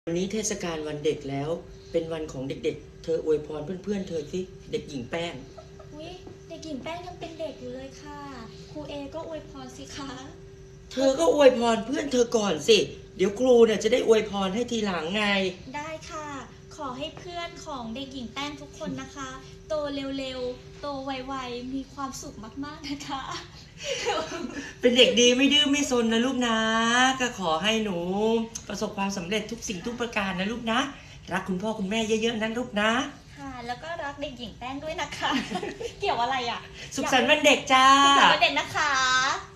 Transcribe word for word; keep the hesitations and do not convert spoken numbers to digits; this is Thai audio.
วันนี้เทศกาลวันเด็กแล้วเป็นวันของเด็กๆ เธออวยพรเพื่อนๆเธอสิเด็กหญิงแป้งอุ๊ยเด็กหญิงแป้งยังเป็นเด็กอยู่เลยค่ะครูเอก็อวยพรสิคะเธอก็อวยพรเพื่อนเธอก่อนสิเดี๋ยวครูเนี่ยจะได้อวยพรให้ทีหลังไงได้ค่ะขอให้เพื่อนของเด็กหญิงแป้งทุกคนนะคะโตเร็วๆโตไวๆมีความสุขมากๆนะคะเป็นเด็กดีไม่ดื้อไม่ซนนะลูกนะก็ขอให้หนูประสบความสำเร็จทุกสิ่งทุกประการนะลูกนะรักคุณพ่อคุณแม่เยอะๆนั้นลูกนะค่ะแล้วก็รักเด็กหญิงแป้งด้วยนะคะเกี่ยวอะไรอ่ะสุขสันต์วันเด็กจ้าสุขสันต์วันเด็กนะคะ